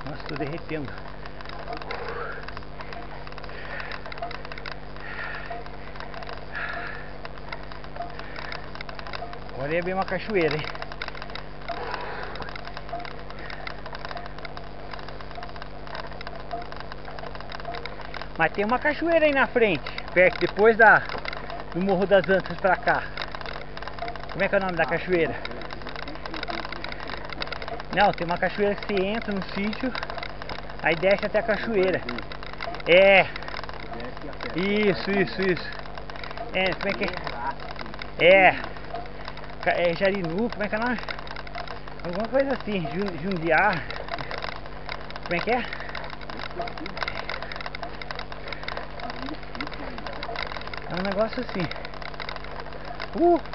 Nossa, tô derretendo. Agora é bem uma cachoeira, hein? Mas tem uma cachoeira aí na frente, perto, depois do Morro das Antas pra cá. Como é que é o nome da cachoeira? Não, tem uma cachoeira que você entra no sítio, aí desce até a cachoeira. É. Isso. É, como é que é? É Jarinu, como é que é o nome? Alguma coisa assim, Jundiá. Como é que é? É um negócio assim.